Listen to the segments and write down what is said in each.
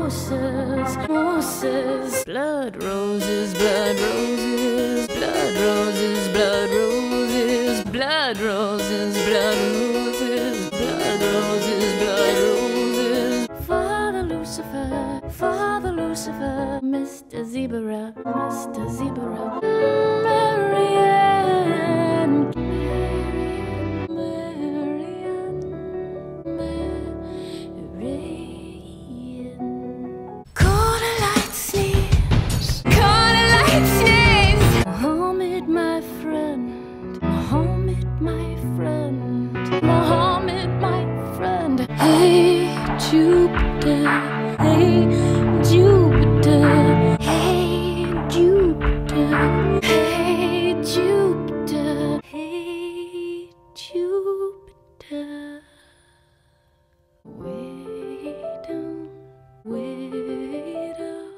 roses, roses, blood roses, blood roses, blood roses, blood roses, blood roses, blood roses, blood roses, blood roses. Father Lucifer, Father Lucifer, Mr. Zebra, Mr. Zebra, Marianne, Marianne, Marianne, Marianne. Corner light sneeze, corner light sneeze. Mohammed, my friend, Mohammed, my friend, Mohammed, my friend. Hey Jupiter, hey Jupiter, hey Jupiter, hey Jupiter, hey Jupiter. Way down, way down,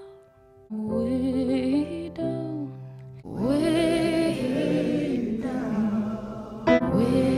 way down, way down, way